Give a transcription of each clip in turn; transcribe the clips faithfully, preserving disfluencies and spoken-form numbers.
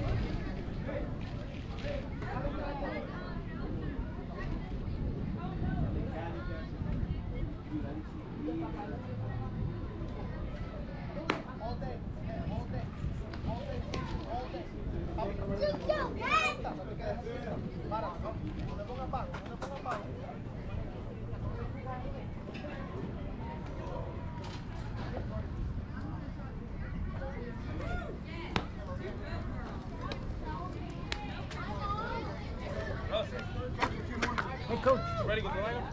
Hey, coach. Ready to go in?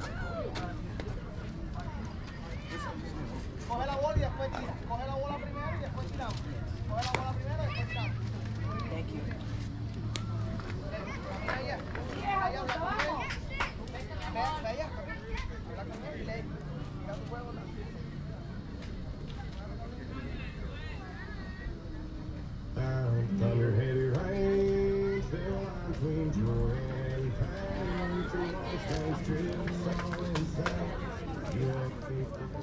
Coge la bola y después tira. Coge la bola primero y después tiramos. Coge la bola primero y después tiramos. Thank you. Mira allá. Mira allá, habla con él. Ve allá. Habla con él y le tira tu juego. Down from your heavy rain, still line between joy and pain. Through all strange trips, all inside. You have people.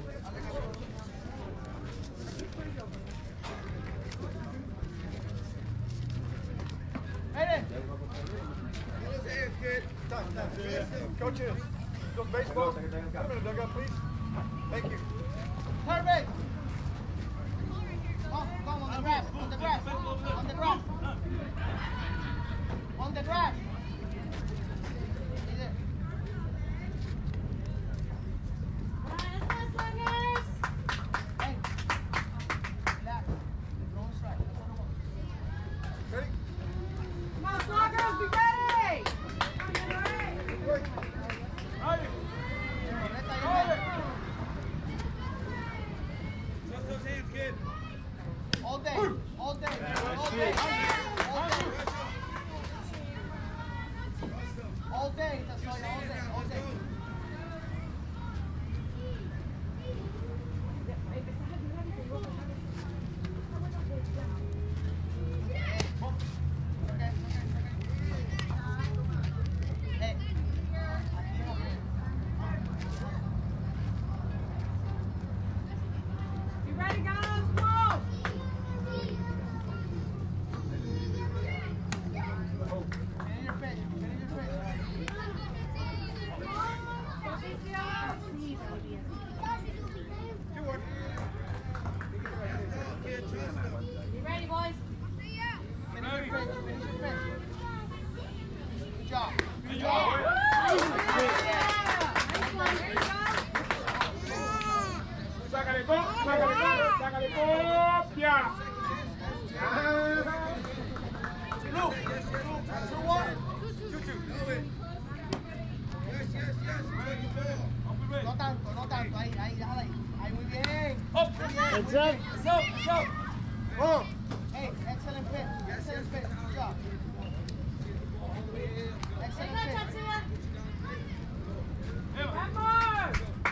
Coaches, those baseball. Come in the dugout, please. Thank you. Perfect. Come, come on the grass, on the grass, on the grass, on the grass. Let's go, Sluggers! Hey, relax. Throw a strike. Ready? Come on, Sluggers, be ready! Ready. Just those hands, kid. All day, all day, all day, all day, all day, Tatsuya, all day, all day. Okay, okay, okay. Hey. You ready, guys? Come on! Finish your pitch, finish your pitch. You ready, boys? Finish your pitch, finish your pitch. Good job, good Yeah! job. Nice one, there you go! Sácale cop, sácale cop, sácale copia. Blue, two, one. Two, two. Yes, yes, yes. Touch the ball. No tanto, no tanto, ahí, ahí, déjala ahí. Ahí, muy bien. Up. Muy bien, muy It's bien. up, it's up, it's up. Oh. Hey, excellent pitch, excellent pitch, good job. There you Excellent go, pitch. Tatsuya! One more!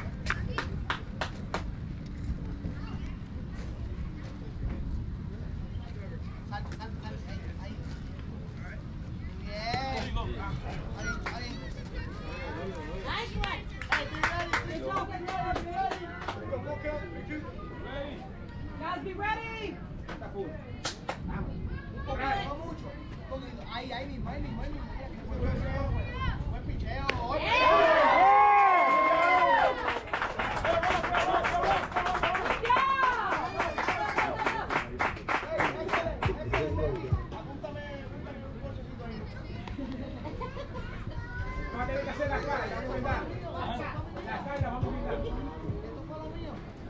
Sal, sal, sal, ahí, ahí. Bien. Ahí, ahí. Nice one! Hey, be ready, be ready, be ready, be ready. Go, go, Kel. Thank you. Guys, be ready! Un poquito, no mucho. Un poquito. Ahí, ahí mismo, ahí mismo, ahí mismo. Buen picheo. Va a tener que hacer la cara, la vamos a brindar. La cara la vamos a brindar. Esto fue lo mío.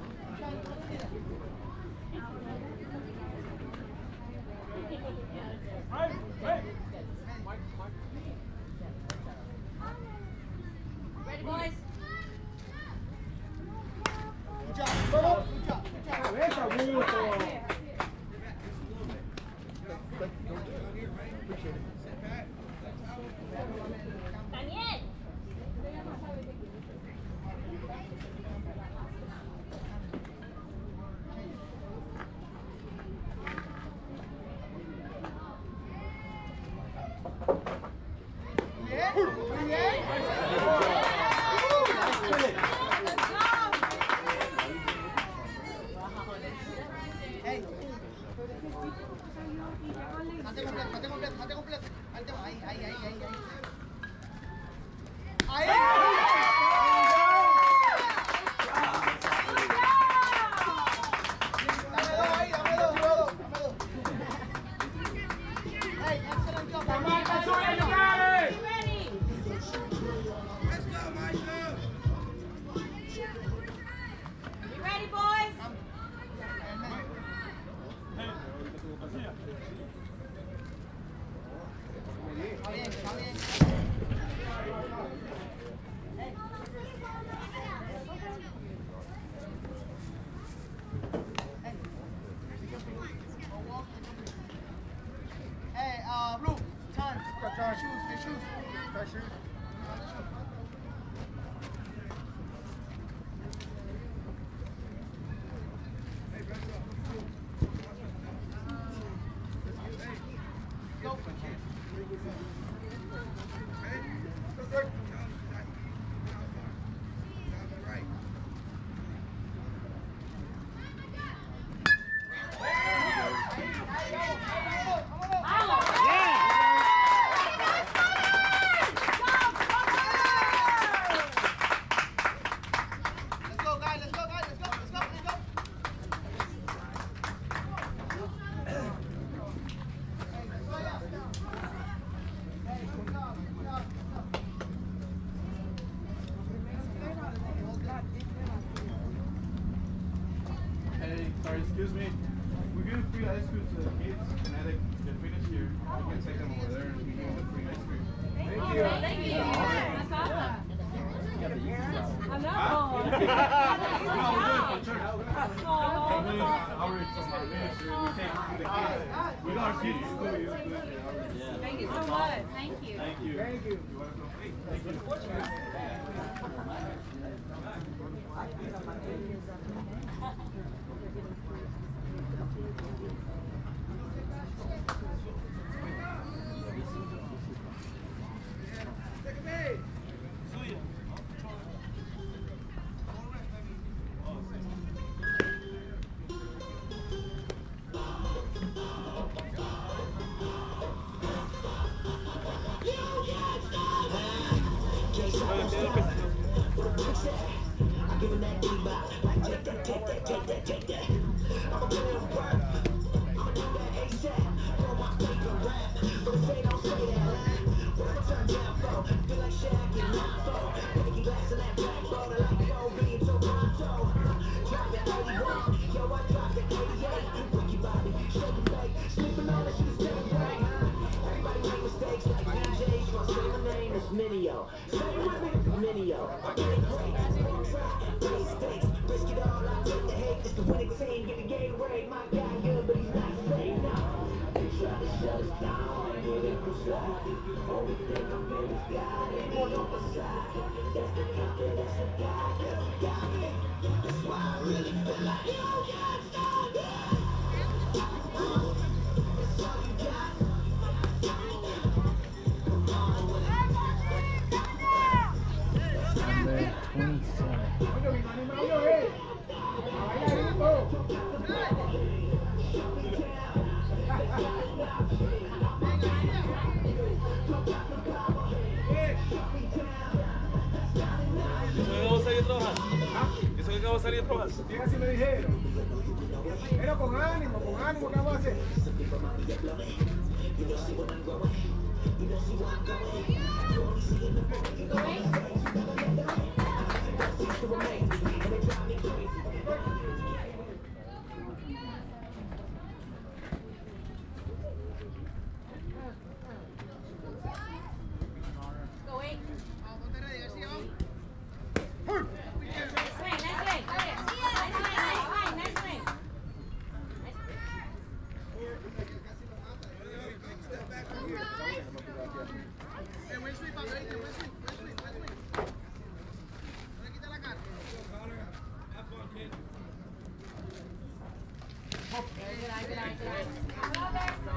Hey, hey. Ready, boys? Good job, good job, good job, good job. Cabeza, Augusto. Daniel! Bien, muy bien. Hey. Date completo, mate completo, mate completo. Ahí, ahí, ahí, ahí, ahí. Ahí. Dame dos ahí, dame dos, dame dos, dame dos. Hey, excellent job. Come on, Tatsuya, you got it! Be ready. Be ready, boys. Está bien, está bien. Hey, uh, Blue, time. Time. Shoes, hey, shoes. Back shoes. Go. Let's go, guys. Let's go, guys. Let's go, let's go, let's go. Hey, sorry, excuse me. We're giving free ice cream to the kids, and I like they're finished here. We can take them over there and we give them free ice cream. Thank you. Thank you. That's awesome. I know. No, we're doing it for church. Oh. I'm doing outreach from our ministry. We take to the kids. We don't our kids. It's good. It's good. Yeah. Thank you so much. Thank you. Thank you. Thank you. You're welcome. Thank you. Minio, Minio, risk it all, I take the hate, it's the winning team, give the Gatorade, my guy good, but he's not saying no. They try to shut us down, and we're in the side, only thing I'm in is God, and we're on the side, that's the confidence of God, that's God, that's why I really feel like you got started. That's all you got. Eso que acabo de salir a trabajar. Bien, así me dijeron. Pero con ánimo, con ánimo, ¿qué vamos a hacer? Go eight. Vamos, ponte ready, García, vamos. Nice swing, nice swing. Nice swing, nice swing, nice swing. Eh, buen swing, papi, ¿viste? Buen swing, buen swing, buen swing. No le quita la cara. Good, good eye, good eye, good eye.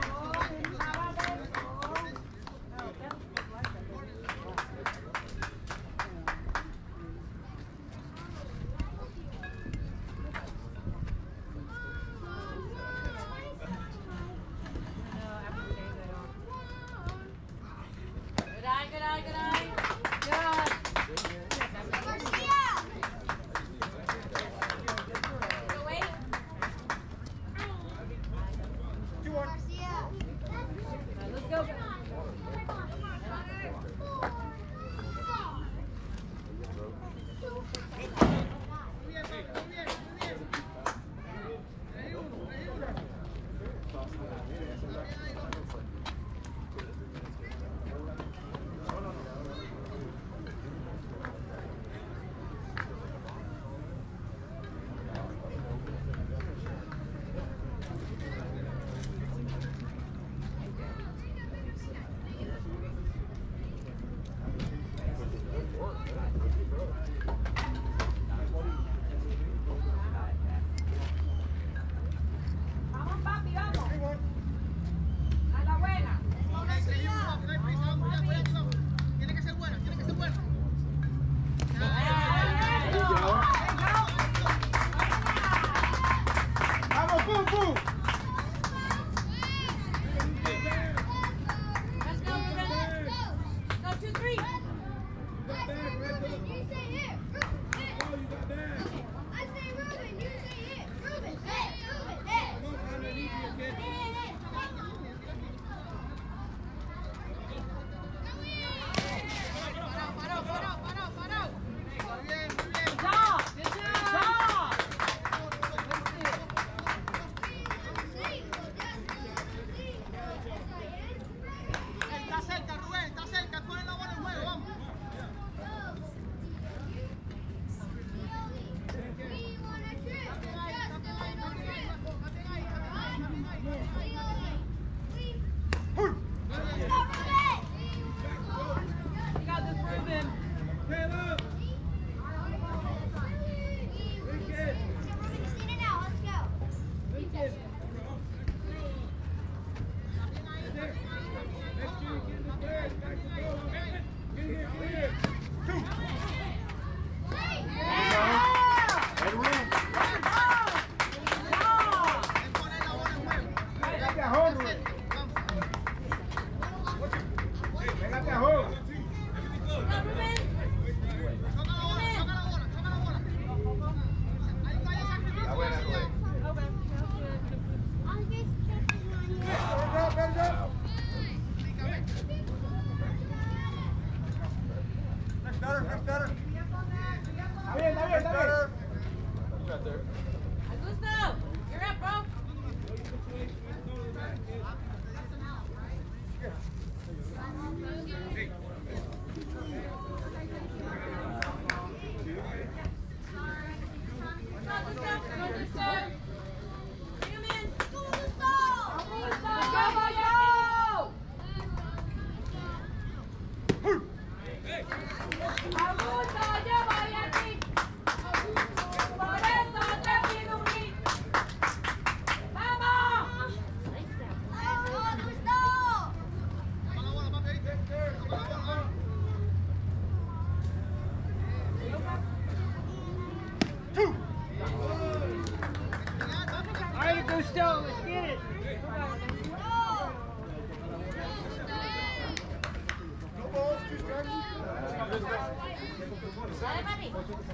No, after the game, Augusto, yo voy aquí. Por eso te pido un hit. ¡Vamos! All right, Augusto, let's get it. No balls, two strikes. Dale, papi.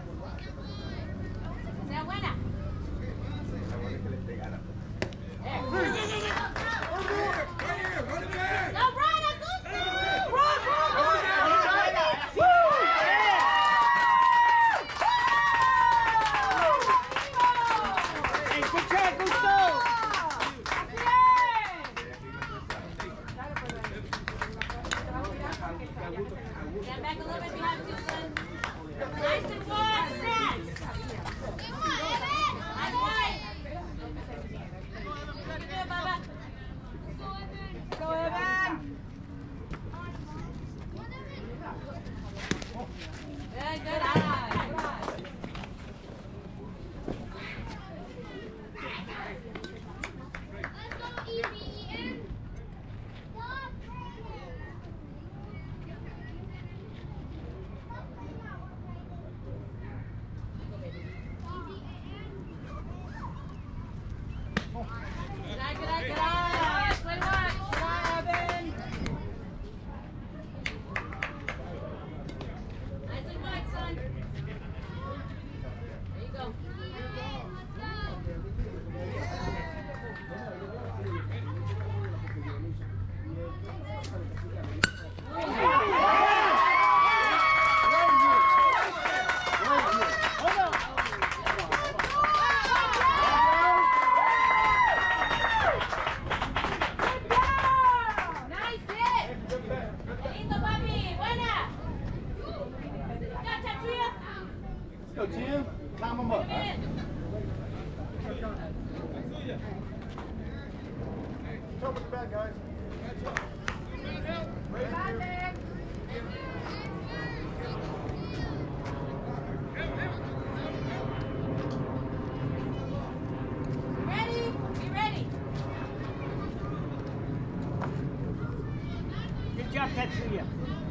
Sea buena. No, run, Augusto! Run, run, run! Hey, good try, Augusto. Stand back a little bit behind you, son. Nice and wide, stretch. Nice wide. You can do it, Bubba. Go, Evan. Good, good eye. Good eye. Good eye, good eye, good eye. Play watch. Good eye, Evan. Nice and wide, son. There you go. Nice hit. Lindo, papi. Buena. Go, Tatsuya. Let's go, Tim. Climb them up. Come in. Top with the bad guys. Ready? Be ready. Good job, Tatsuya.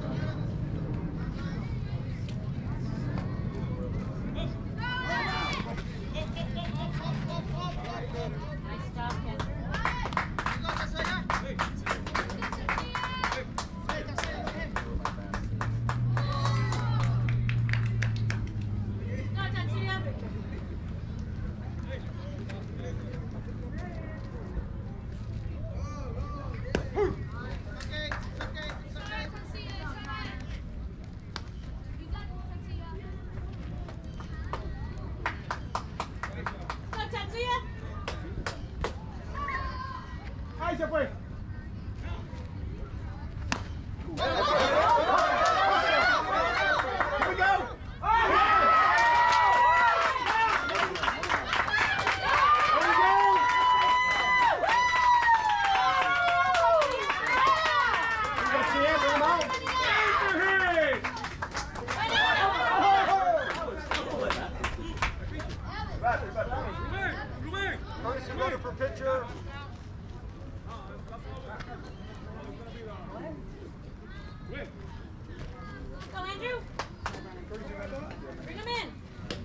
Nice job, Ken. Go, Tatsuya. Go, Tatsuya. Ahí se fue. Here we go. Curtis is running for pitcher. Go, Andrew. Bring him in.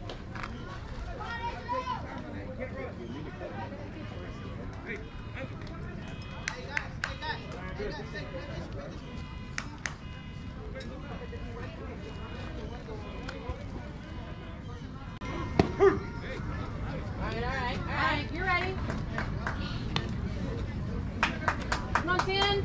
All right, all right, all right. You're ready. Come on, Tin.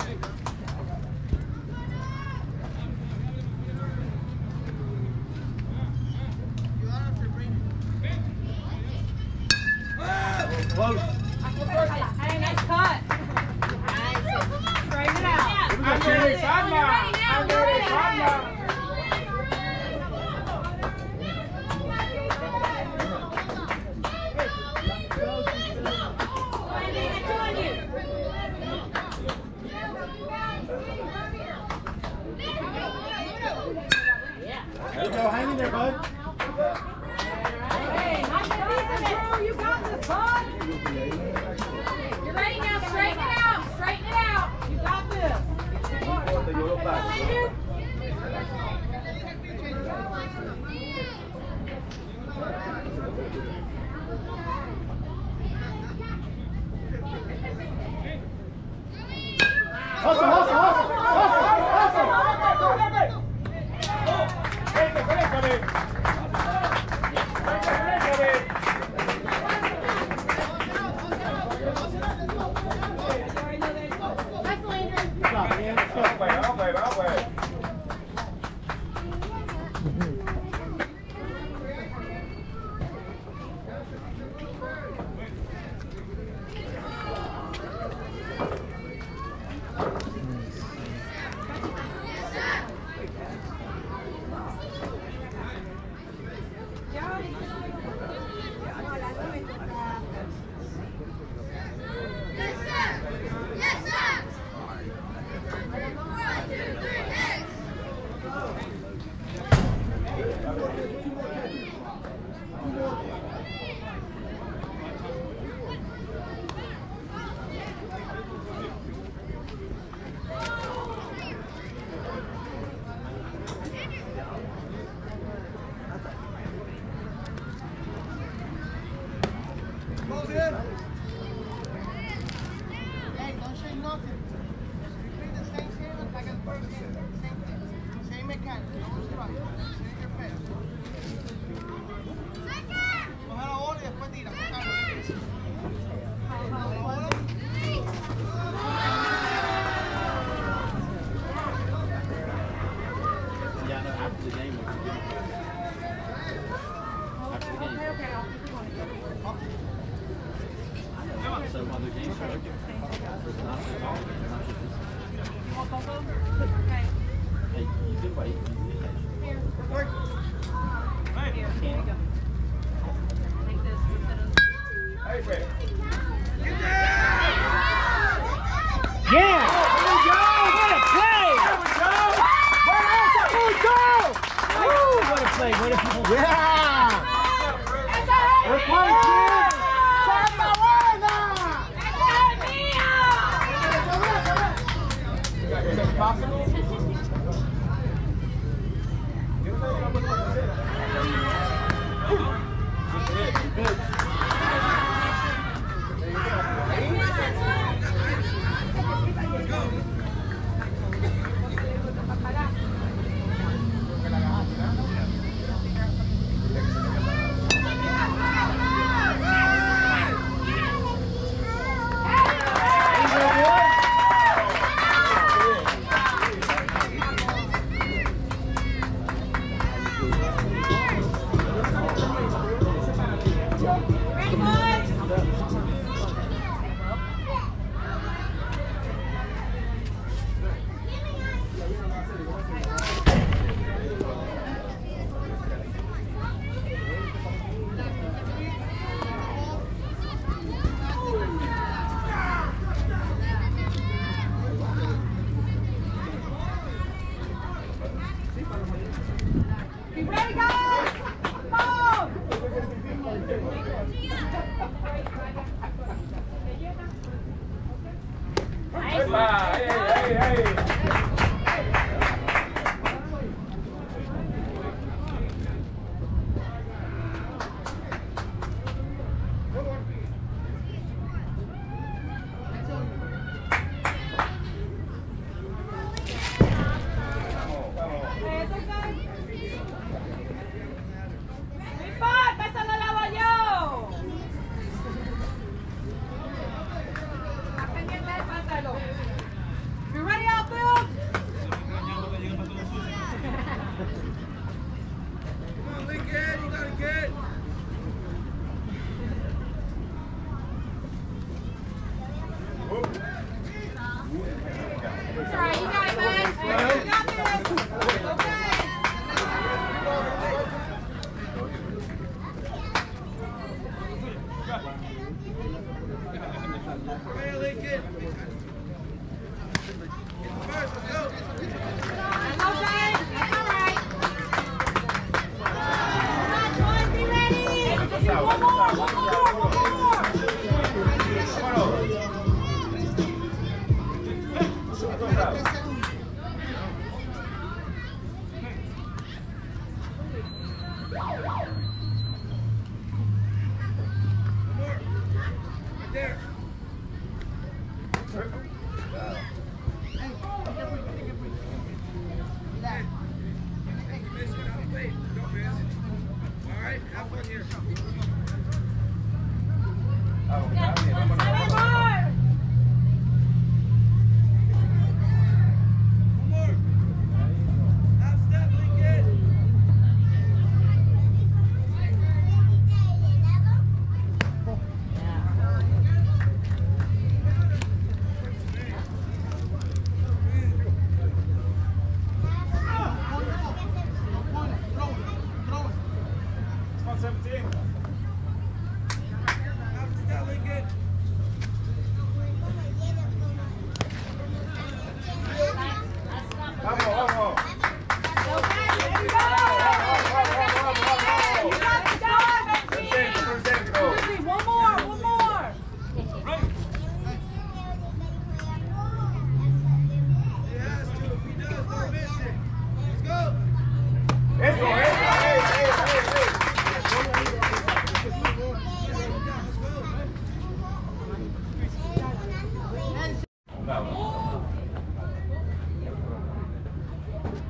Close. Hey, nice cut. Nice. Straighten it out. Ande de Salma. Ande de Salma. hustle, hustle, hustle, hustle, hustle. Vente, conéctame. Vamos pues, vamos pues, vamos pues. Hey, don't say nothing. Repeat the same statement like at first game. Same thing. Same mechanic. No strike. Save your pace. Coge la bola y después tira. Coge la bola. Yeah, no, after the game. After the game. Okay, okay, I'll keep going. So when the game started, there's not so long. You want both of them? Okay. Hey, you can wait. Here. Here, here you go. Take this. Put it on. Ahí fue. Yeah! There we go! What a play! There we go! Woo! What a play! What a play! Yeah! We're playing, kids! ¡Santa buena! Is it possible? Be ready, guys! Come on! Epa, hey, hey, hey. You ready out there? It's all right, you got it, man. You got this. Okay. That's okay. That's all right. Come on, boys, be ready. One more, one more, one more. Hey,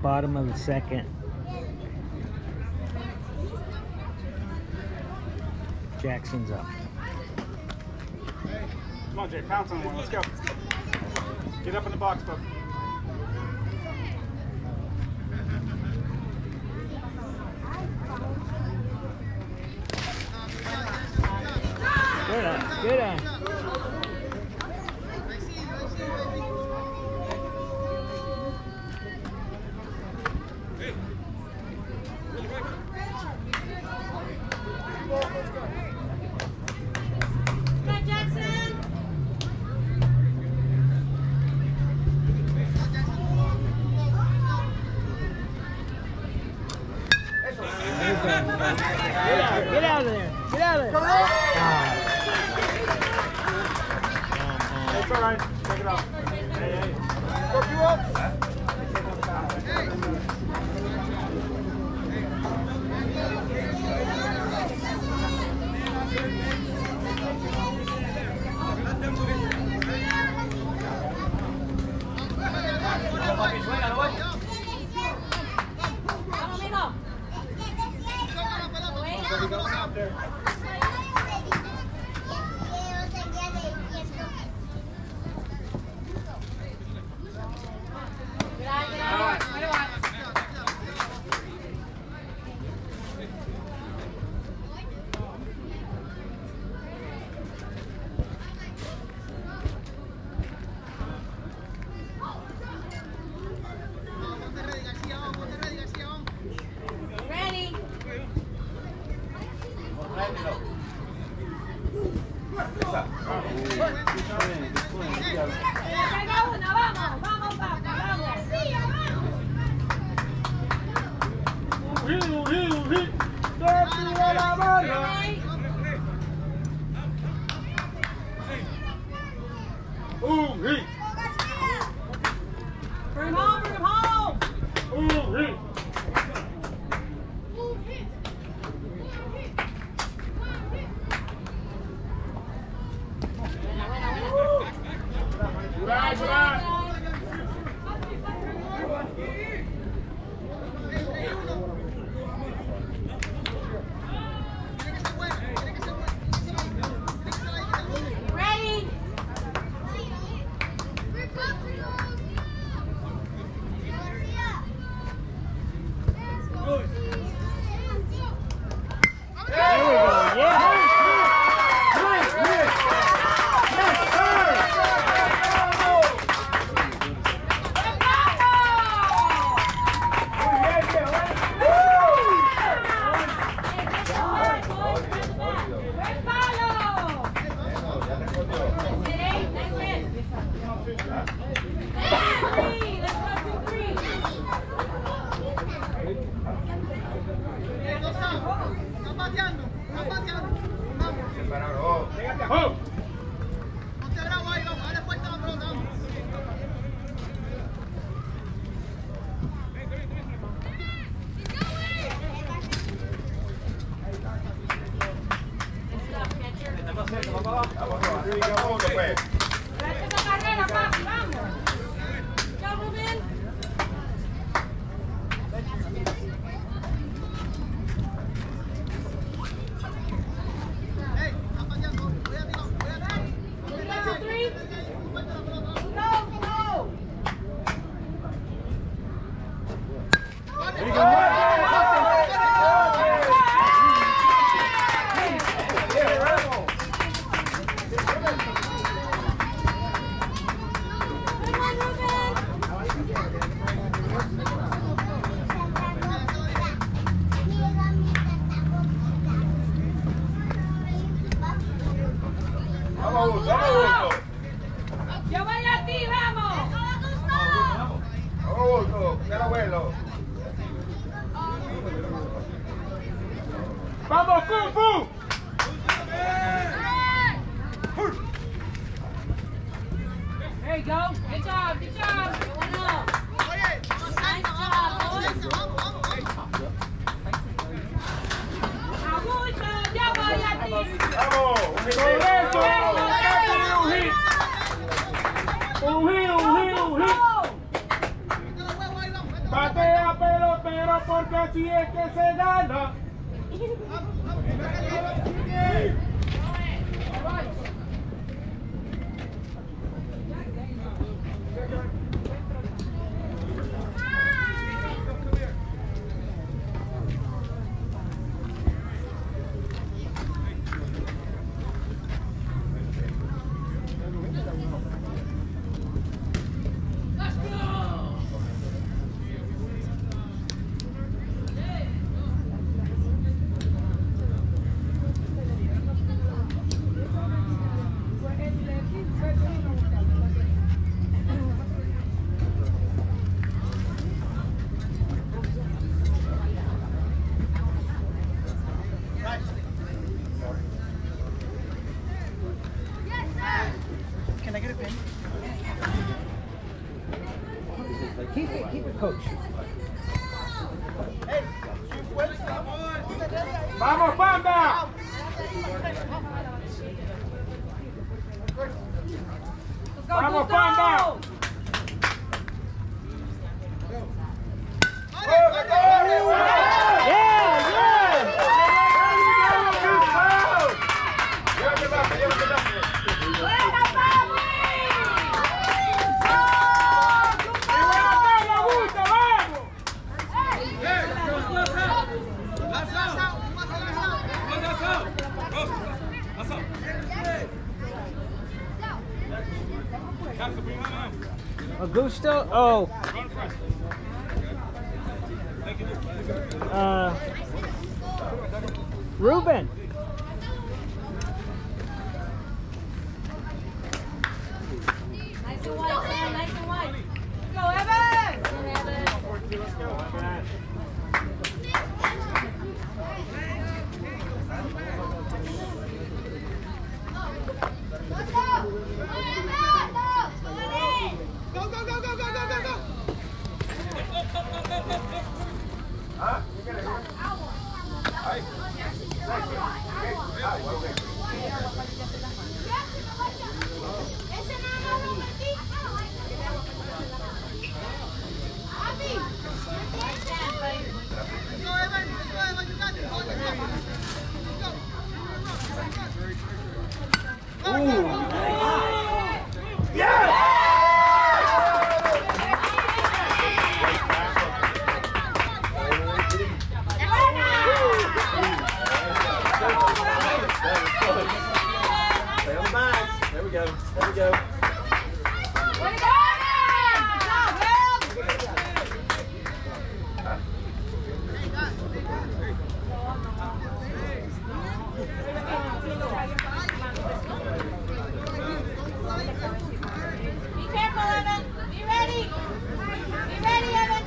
Bottom of the second. Jackson's up. Come on, Jay, pounce on one. Let's go. Get up in the box, bud. Good on, good on. Get out of there. Get out of there. Ah. It's all right. Check it out. Hey, hey. Work you up. Bring him home, bring him home! Ready? There we go. Yeah. Gracias a carrera, papi, vamos. Chao, Ruben. Three, go, go. There you go. Vamos, vamos, Yo voy a ti, vamos. Augusto, que el abuelo. ¡Vamos, Kung Fu! There you go. Good job, good job. One up. Nice job, boys. Augusto, yo voy a ti. ¡Vamos! ¡Correcto! ¡Un hit! ¡Un hit, un hit, un hit! ¡Bate! pie que se gana. Can I get a pen? Keep it, keep it, coach. Vamos, Panda. Vamos, Panda. Augusto, oh. Uh, Ruben. Nice and wide, Sam. Nice and wide. Go, Evan! Let's go. Go, go, go, go, go, go, go, go! Huh? You get it. Ahí. Ese nada más lo metí. Go, Evan! Go, Evan! You got it! Go, Evan! Go! Ooh. Yes! Stay on the line. There we go. There we go. Way to go! Good job, Be careful, Evan. Be ready. Be ready, Evan.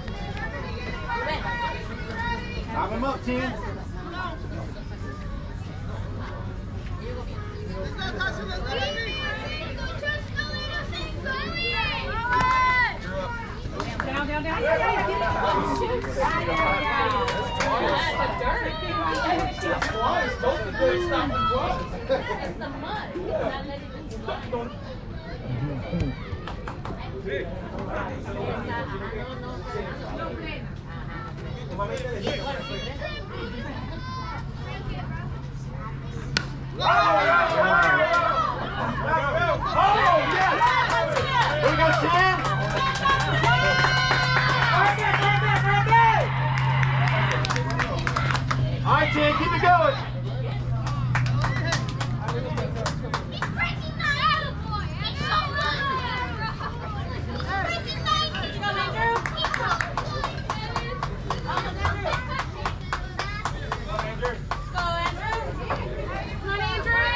Top him up, team. Down, down, down. Yeah, yeah, It's the mud. It's not letting it slide. Here we go, Tim. All right, Tim, keep it going. Let's go, Andrew. Come on, Andrew.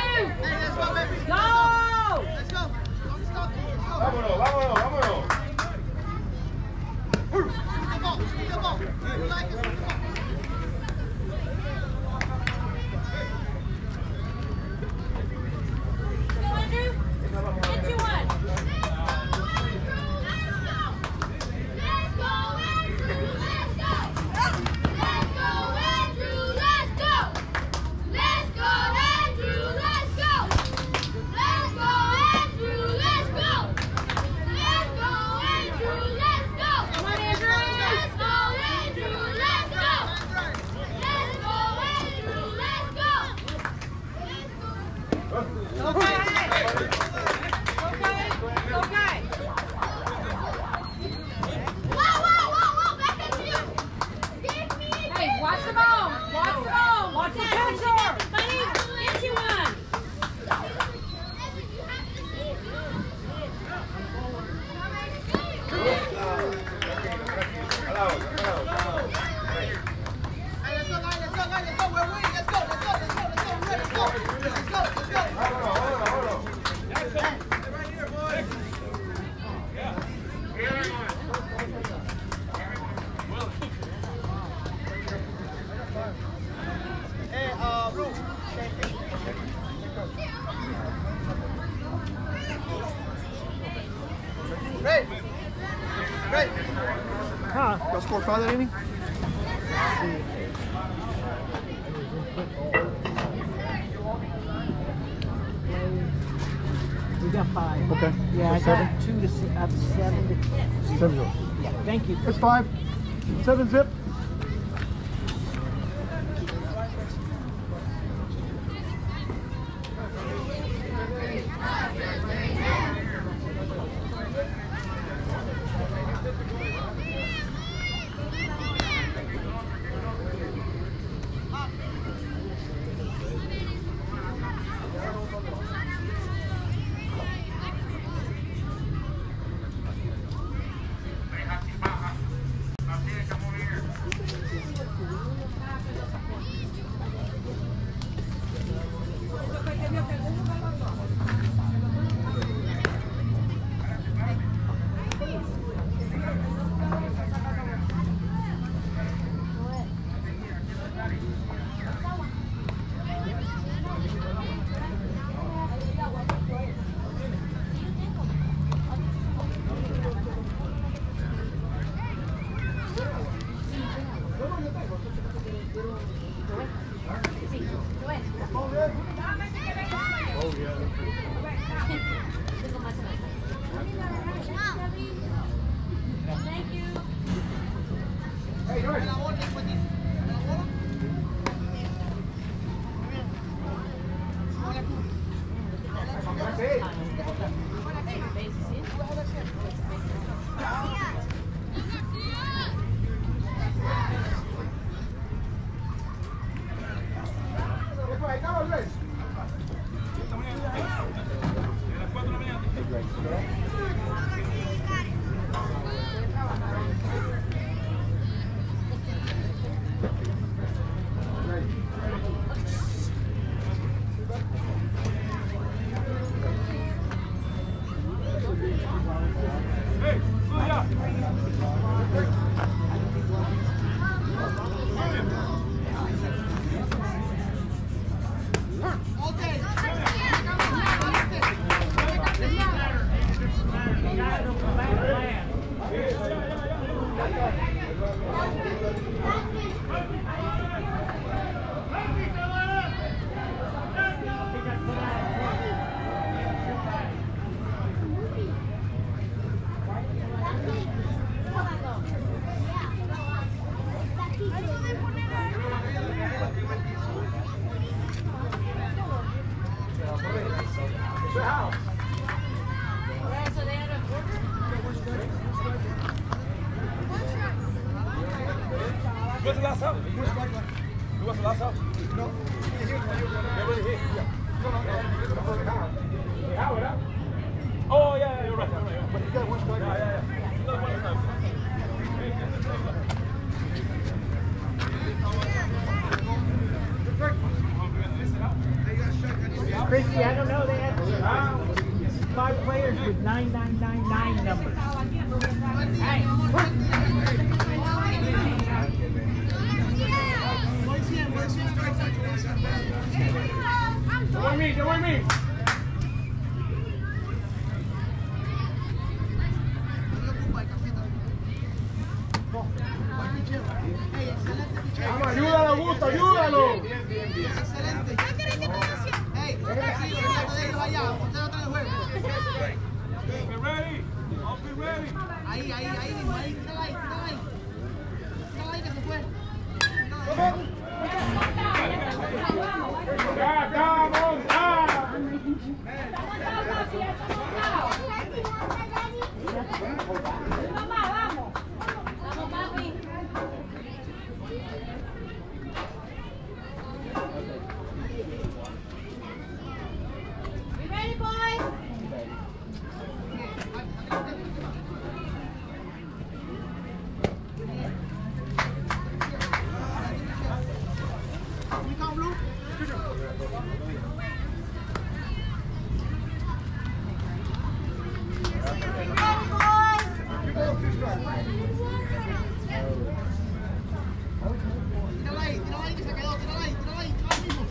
Hey, Huh? y'all scored five that inning? We got five. Okay. Yeah, I So got seven? two to se- uh, seven to Seven zero. Yeah, thank you. It's five. Seven zip. What's the last out? Who was the last out? No. Everybody hit. No, no, no. Out, out. Oh, yeah, yeah, you're right. You're right. But you got one strike. Yeah, yeah, yeah. You got one strike. Chrissy, I don't know. They had five players with nine nine nine nine numbers. Hey. Don't worry me, don't worry me. Vamos, ayúdalo, Augusto, ayúdalo. Excelente. Hey, vaya, usted otra de juego. Be ready. I'll be ready. Ahí, ahí, ahí mismo, ahí, dale ahí, dale ahí. Dale ahí que se fue. Ya, vamos, ya. Vamos, vamos, papi. You ready, boys? You come blue. Tírala ahí, tírala ahí que se quedó, tírala ahí, tírala ahí, tírala ahí mismo.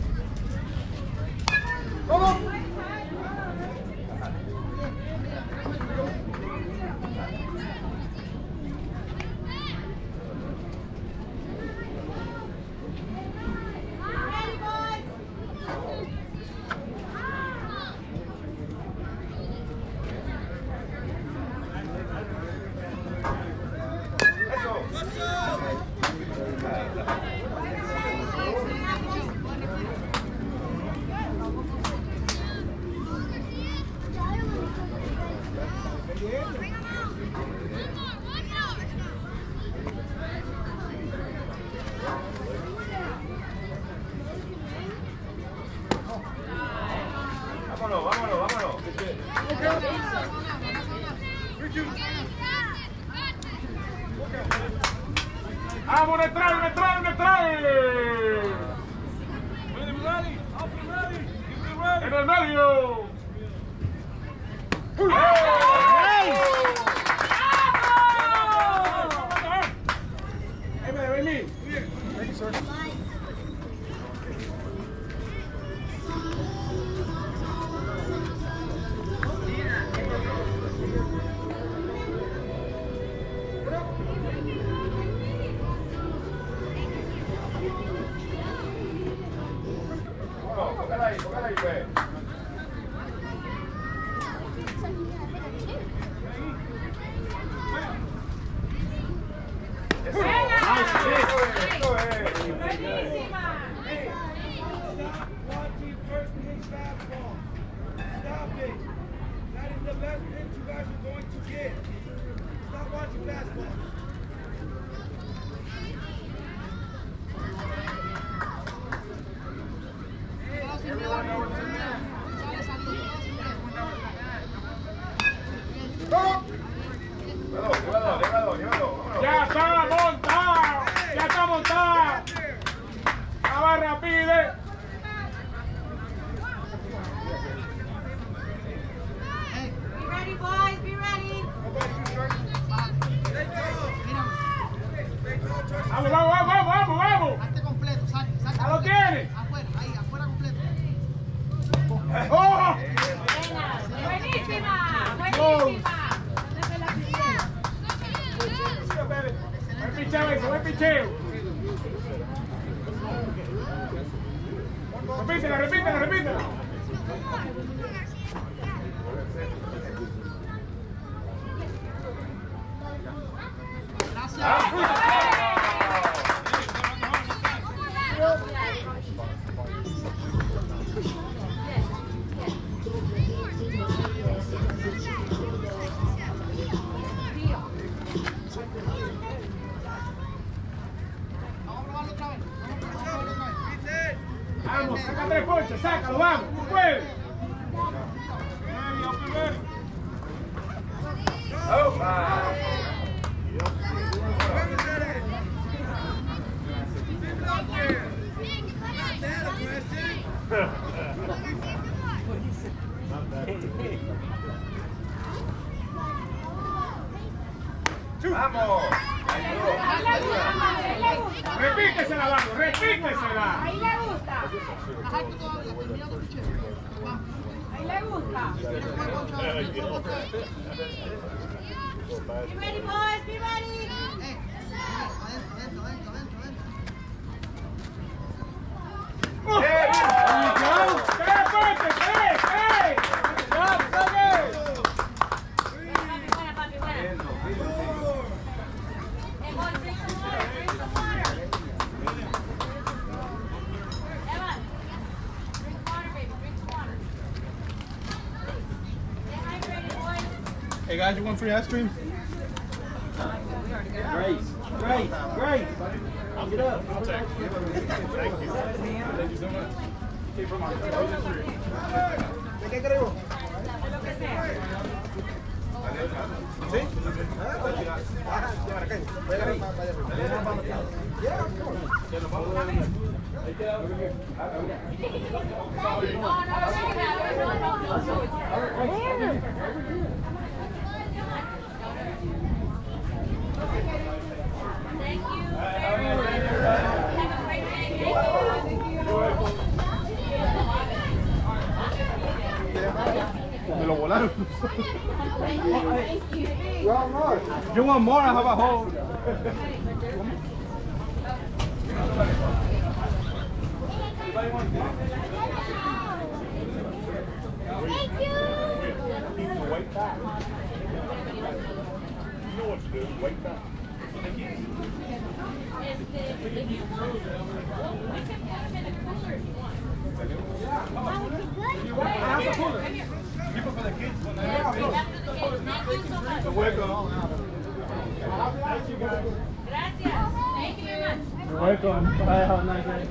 Vámonos, vámonos, vámonos. ¡Vamos, neutral, neutral, neutral! ¡En el medio! Póngala ahí, póngala ahí, pues. Eso, eso es, eso es. Buenísima. Stop watching first pitch fastball. Stop it. That is the best pitch you guys are going to get. Stop watching fastball. Llévalo, llévalo, llévalo. ¡Ya está montado! ¡Ya está montado! ¡La barra pide! Be ready, boys. Be ready. ¡Vamos, vamos, vamos, vamos, vamos! Hazte completo, saque, saque. ¡Ya lo completo. tiene! Afuera, ahí, afuera completo. ¡Oh! Buenísima. Buenísima. ¡Buen picheo eso, buen picheo! Repítela, repítela, repítela. Vamos, saca tres ponches, sácalo, vamos, tú puedes. ¡Vamos! Ahí le gusta, madre. Ahí le gusta. Repítesela, vamos, repítesela. Ahí le gusta. Ajá, todavía, terminando el picheo. Vamos. Ahí le gusta. Después, ponchado, después, ponchado. Be ready, boys. Be ready. Eh, adentro, adentro, adentro, adentro, adentro. ¡Tres ponches, tres, tres! ¡Vamos, Sluggers! Papi, buena, papi, buena. Hey, boys, drink some water. Drink some water. Evan, drink water, baby. Drink some water. Stay hydrated, boys. Hey guys, you want free ice cream? Grace, Grace, Grace. Get up. I'll take it. Thank you. Thank you so much. Okay, from my ¿De qué creo? Lo que sea. ¿Sí? Thank you. Have a great day. Me lo volaron. Thank you. You want more? I have a whole. Thank you. Keep the weight back. You know what to do, weight back. Este, if you want, well, we can put them in a cooler if you want. You want? I have a cooler. Come here. Keep it for the kids. When Yes, we have for the kids. Thank you so much. You're welcome. Gracias. Thank you very much. You're welcome. Bye. Have a nice day.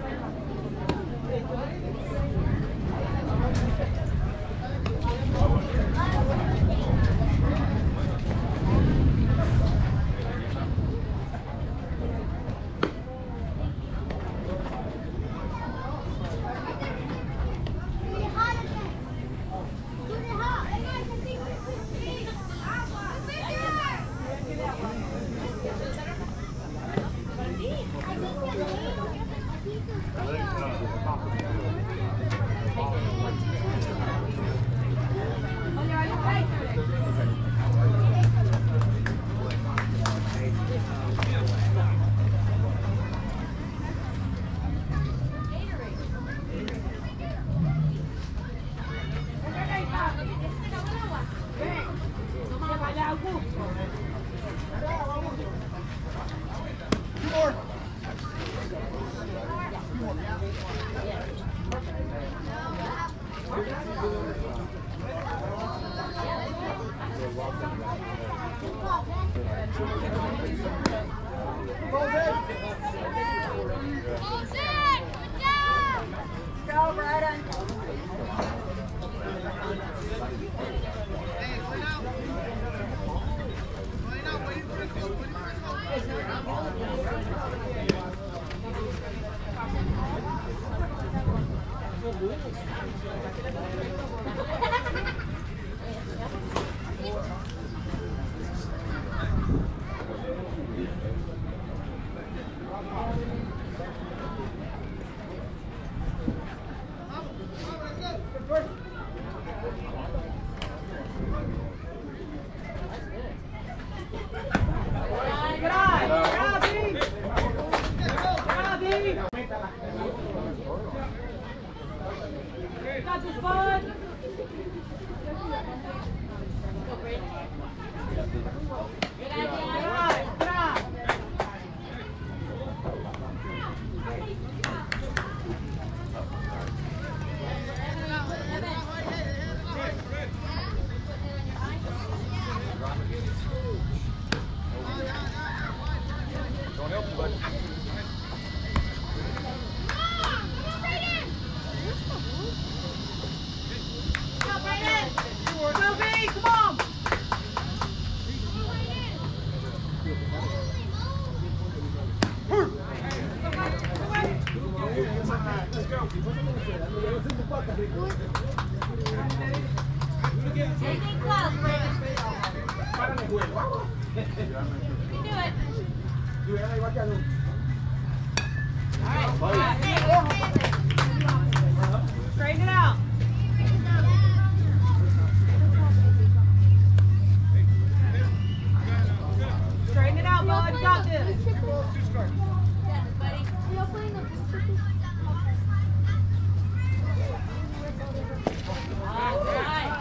Taking close, Brayden. You can do it. All right. Straighten it out. Straighten it out, bud. You got this. Yeah, buddy. All right.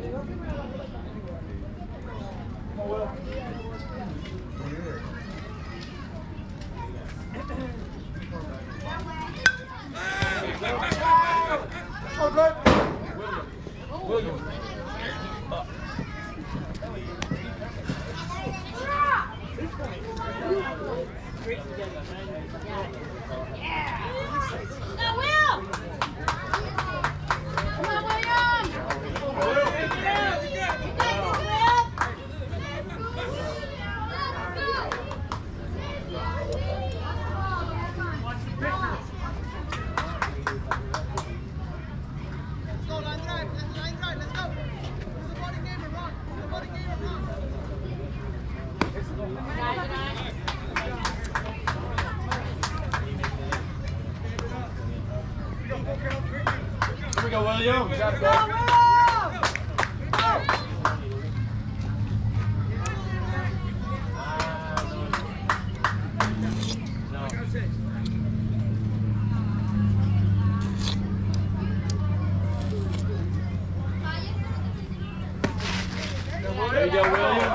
Here we go, William. Go, Will! There you go, William.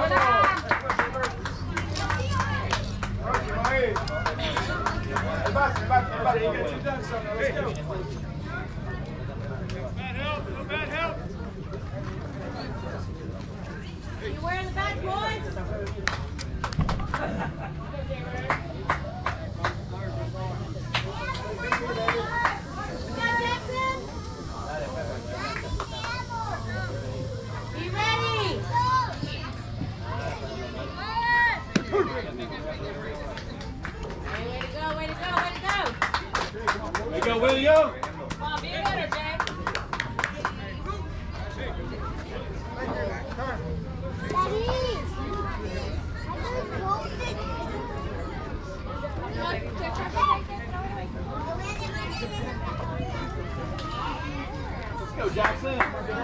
You wearing the badge, boys? Be ready! Hey, way to go, way to go, way to go! There you go, William. Come on, be better, Jay. Let's go, Jackson.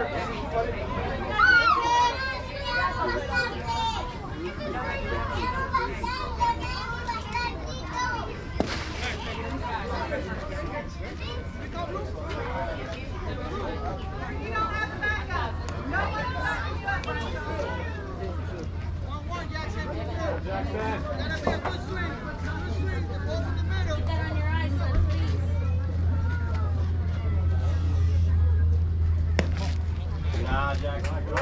Nah, Jackson, good.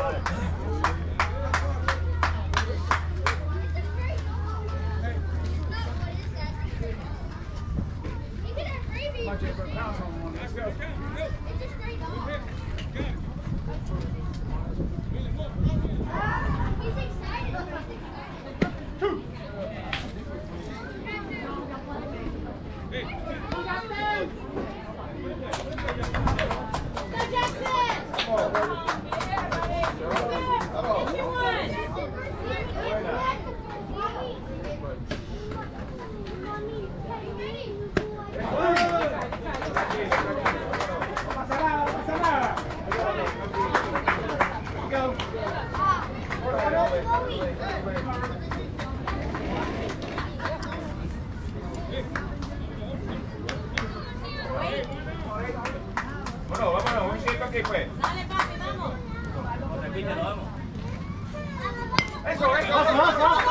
Bueno, vámonos, un circo aquí pues. Dale, papi, vamos. Repítelo, vamos. Eso, eso, Vamos, vamos, vamos.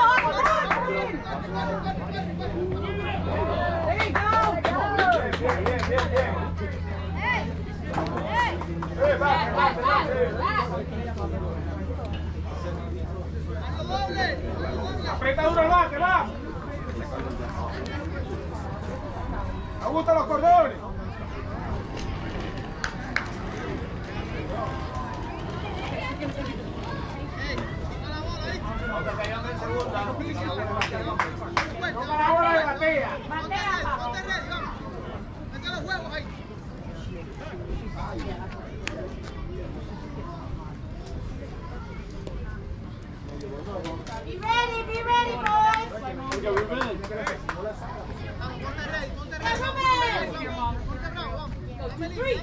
Bien, bien, bien, bien. Eh, va, va, va. Aprieta duro el bate, va. Augusto los cordones. Toma la bola de batea. Batea, papá. Be ready, be ready, boys. Here we go, Ruben. Hey, Ruben. Go two, three.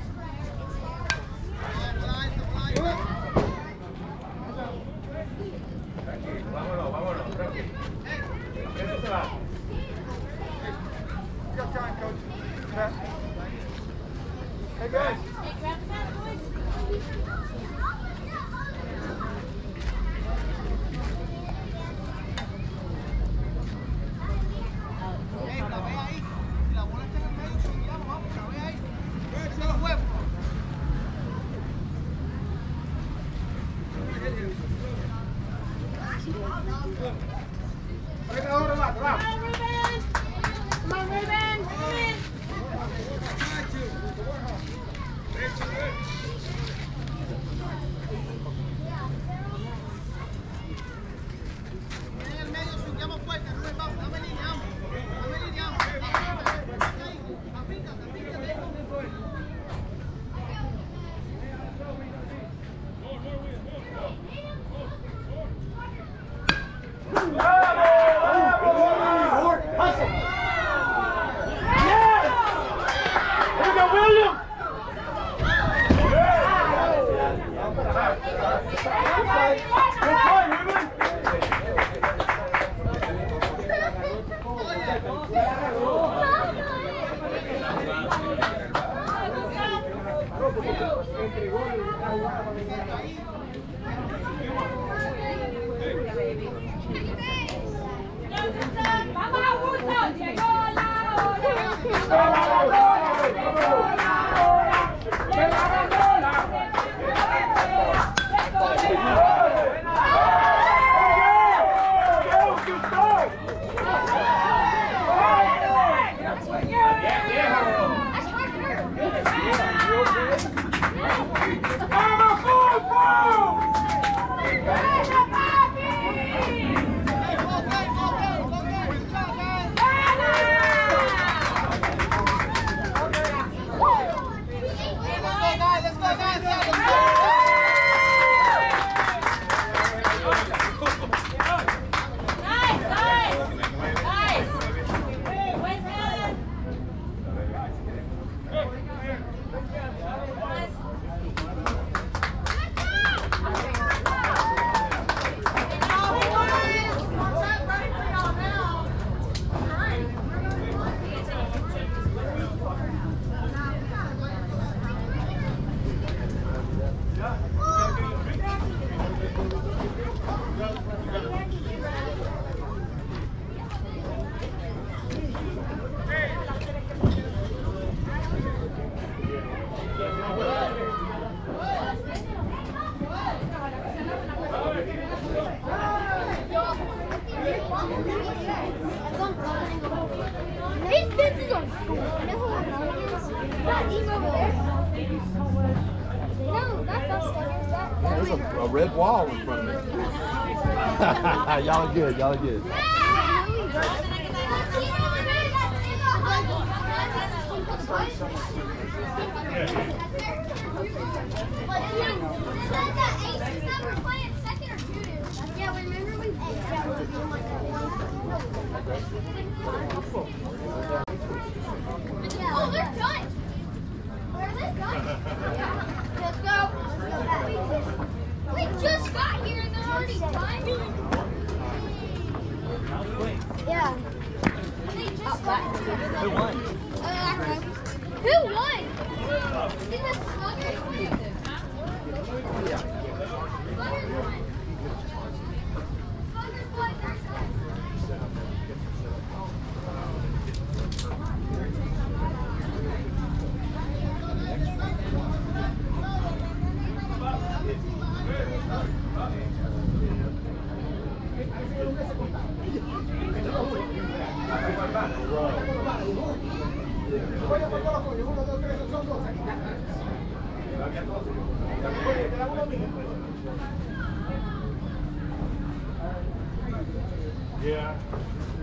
Vámonos, vámonos, tranquilo. Eso se va. You got time, coach. Pass. Hey, guys. Hey, grab the pass, boys. Venga, ahora va, va. Come on, Ruben! Come on, Ruben! Ruben! En el medio, subiamos fuerte, Rubén, vamos, dame línea, vamos. Dame línea, vamos. Afíncate, afíncate. ¡Vamos, Augusto! ¡Llegó la hora! His fence is on school. You know who that is? Over there. No, that's not Sluggers. That, that There's a, a red wall in front of me. Y'all are good. Y'all are good. Yeah, remember when yeah, we were doing like that one? Oh, they're done. Are they done? Yeah. Let's go. We just got here and they're already done. Yeah. They just got here. Who won? Uh, I don't know. Who won? Did the Sluggers win? Yeah. Sluggers won. Sluggers won. Yeah.